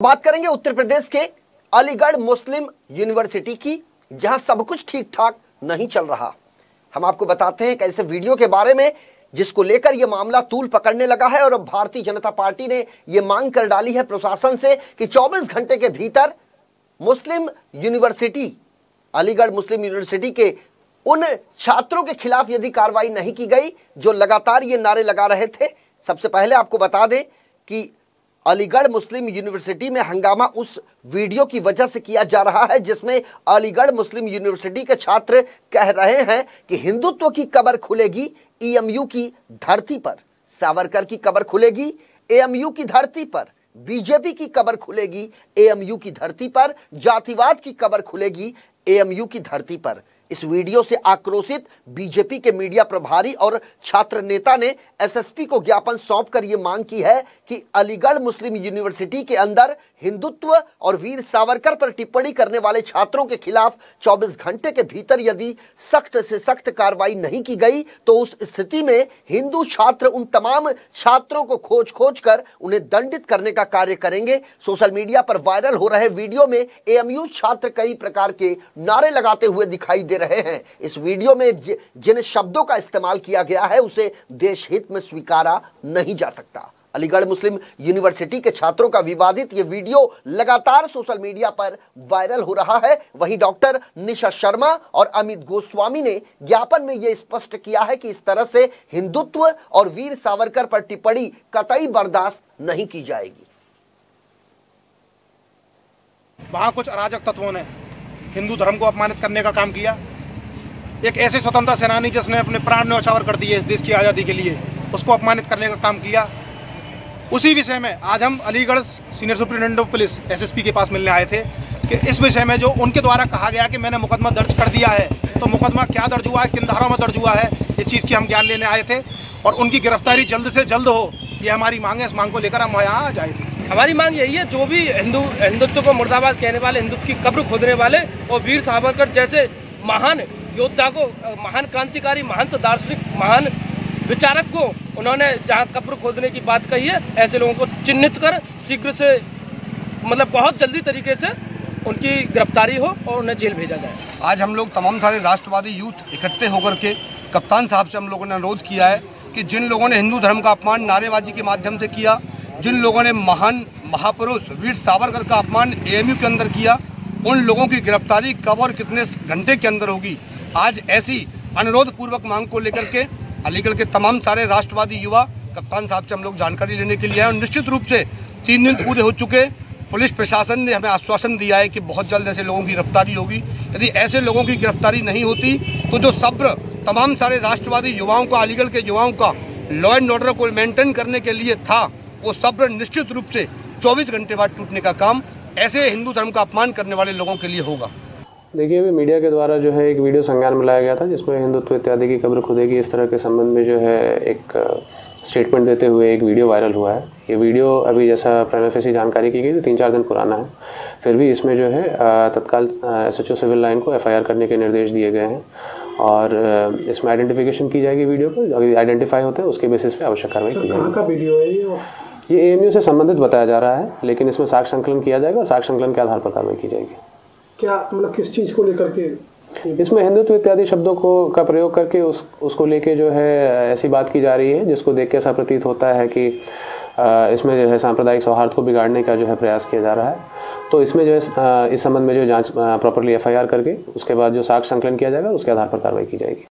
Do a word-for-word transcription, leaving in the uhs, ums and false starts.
बात करेंगे उत्तर प्रदेश के अलीगढ़ मुस्लिम यूनिवर्सिटी की, जहां सब कुछ ठीक ठाक नहीं चल रहा। हम आपको बताते हैं एक ऐसे वीडियो के बारे में जिसको लेकर यह मामला तूल पकड़ने लगा है और अब भारतीय जनता पार्टी ने यह मांग कर डाली है प्रशासन से कि चौबीस घंटे के भीतर Muslim University, Aligarh Muslim University के उन छात्रों के खिलाफ यदि कार्रवाई नहीं की गई जो लगातार ये नारे लगा रहे थे। सबसे पहले आपको बता दें कि अलीगढ़ मुस्लिम यूनिवर्सिटी में हंगामा उस वीडियो की वजह से किया जा रहा है जिसमें अलीगढ़ मुस्लिम यूनिवर्सिटी के छात्र कह रहे हैं कि हिंदुत्व की कब्र खुलेगी एएमयू की धरती पर, सावरकर की कब्र खुलेगी एएमयू की धरती पर, बीजेपी की कब्र खुलेगी एएमयू की धरती पर, जातिवाद की कब्र खुलेगी एएमयू की धरती पर। इस वीडियो से आक्रोशित बीजेपी के मीडिया प्रभारी और छात्र नेता ने एसएसपी को ज्ञापन सौंपकर यह मांग की है कि अलीगढ़ मुस्लिम यूनिवर्सिटी के अंदर हिंदुत्व और वीर सावरकर पर टिप्पणी करने वाले छात्रों के खिलाफ चौबीस घंटे के भीतर यदि सख्त से सख्त कार्रवाई नहीं की गई तो उस स्थिति में हिंदू छात्र उन तमाम छात्रों को खोज खोज कर उन्हें दंडित करने का कार्य करेंगे। सोशल मीडिया पर वायरल हो रहे वीडियो में एएमयू छात्र कई प्रकार के नारे लगाते हुए दिखाई दे रहे हैं। इस वीडियो में जिन शब्दों का इस्तेमाल किया गया है उसे देश हित में स्वीकारा नहीं जा सकता। अलीगढ़ मुस्लिम यूनिवर्सिटी के छात्रों का विवादित ये वीडियो लगातार सोशल मीडिया पर वायरल हो रहा है। वहीं डॉक्टर निशा शर्मा और अमित गोस्वामी ने ज्ञापन में यह स्पष्ट किया है कि इस तरह से हिंदुत्व और वीर सावरकर पर टिप्पणी कतई बर्दाश्त नहीं की जाएगी। वहां कुछ अराजक तत्वों ने हिंदू धर्म को अपमानित करने का काम किया। एक ऐसे स्वतंत्रता सेनानी जिसने अपने प्राण न्यौछावर कर दिए इस देश की आज़ादी के लिए, उसको अपमानित करने का काम किया। उसी विषय में आज हम Aligarh senior superintendent of police SSP के पास मिलने आए थे कि इस विषय में जो उनके द्वारा कहा गया कि मैंने मुकदमा दर्ज कर दिया है, तो मुकदमा क्या दर्ज हुआ है, किन धाराओं में दर्ज हुआ है, ये चीज़ की हम ज्ञान लेने आए थे और उनकी गिरफ्तारी जल्द से जल्द हो, ये हमारी मांग है। इस मांग को लेकर हम यहाँ आ जाए थे। हमारी मांग यही है, जो भी हिंदू हिंदुत्व को मुर्दाबाद कहने वाले, हिंदुत्व की कब्र खोदने वाले और वीर सावरकर जैसे महान योद्धा को, महान क्रांतिकारी, महान दार्शनिक, महान विचारक को उन्होंने जहां कब्र खोदने की बात कही है, ऐसे लोगों को चिन्हित कर शीघ्र से, मतलब बहुत जल्दी तरीके से उनकी गिरफ्तारी हो और उन्हें जेल भेजा जाए। आज हम लोग तमाम सारे राष्ट्रवादी यूथ इकट्ठे होकर के कप्तान साहब से हम लोगों ने अनुरोध किया है कि जिन लोगों ने हिंदू धर्म का अपमान नारेबाजी के माध्यम से किया, जिन लोगों ने महान महापुरुष वीर सावरकर का अपमान एएमयू के अंदर किया, उन लोगों की गिरफ्तारी कब और कितने घंटे के अंदर होगी। आज ऐसी अनुरोध पूर्वक मांग को लेकर के अलीगढ़ के तमाम सारे राष्ट्रवादी युवा कप्तान साहब से हम लोग जानकारी लेने के लिए आए और निश्चित रूप से तीन दिन पूरे हो चुके, पुलिस प्रशासन ने हमें आश्वासन दिया है कि बहुत जल्द ऐसे लोगों की गिरफ्तारी होगी। यदि ऐसे लोगों की गिरफ्तारी नहीं होती तो जो सब्र तमाम सारे राष्ट्रवादी युवाओं का, अलीगढ़ के युवाओं का लॉ एंड ऑर्डर को मेंटेन करने के लिए था, वो सब्र निश्चित रूप से चौबीस घंटे बाद टूटने का काम ऐसे हिंदू धर्म का अपमान करने वाले लोगों के लिए होगा। देखिए, अभी मीडिया के द्वारा जो है एक वीडियो संज्ञान में लाया गया था जिसमें हिंदुत्व इत्यादि की कब्र खुदेगी इस तरह के संबंध में जो है एक स्टेटमेंट देते हुए एक वीडियो वायरल हुआ है। ये वीडियो अभी जैसा प्राइमा फेसी जानकारी की गई तो तीन चार दिन पुराना है, फिर भी इसमें जो है तत्काल एसएचओ सिविल लाइन को एफआईआर करने के निर्देश दिए गए हैं और इसमें आइडेंटिफिकेशन की जाएगी वीडियो पर। अगर आइडेंटिफाई होते हैं उसके बेसिस पे आवश्यक कार्रवाई की जाएगी। कहाँ का वीडियो है ये? ये एएमयू से संबंधित बताया जा रहा है, लेकिन इसमें साक्ष्य संकलन किया जाएगा और साक्ष्य संकलन के आधार पर कार्रवाई की जाएगी। क्या मतलब किस चीज़ को लेकर के? इसमें हिंदुत्व इत्यादि शब्दों को का प्रयोग करके उस उसको लेके जो है ऐसी बात की जा रही है जिसको देख के ऐसा प्रतीत होता है कि इसमें जो है सांप्रदायिक सौहार्द को बिगाड़ने का जो है प्रयास किया जा रहा है। तो इसमें जो है इस संबंध में जो जांच प्रॉपरली एफआईआर करके उसके बाद जो साक्ष्य संकलन किया जाएगा उसके आधार पर कार्रवाई की जाएगी।